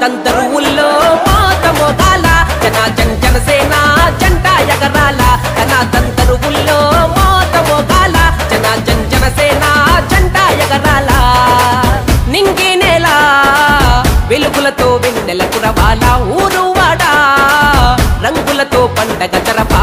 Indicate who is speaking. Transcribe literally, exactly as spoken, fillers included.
Speaker 1: తంతరువుల్లో మోత మోగాల జన జన జనసేన జెండా ఎగరాల జన తంతరువుల్లో మోత మోగాల జన జన జనసేన జెండా ఎగరాల నింగి నేల వెలుగులతో వెన్నెల కురవాల ఊరు వాడ రంగులతో పండగ జరపాల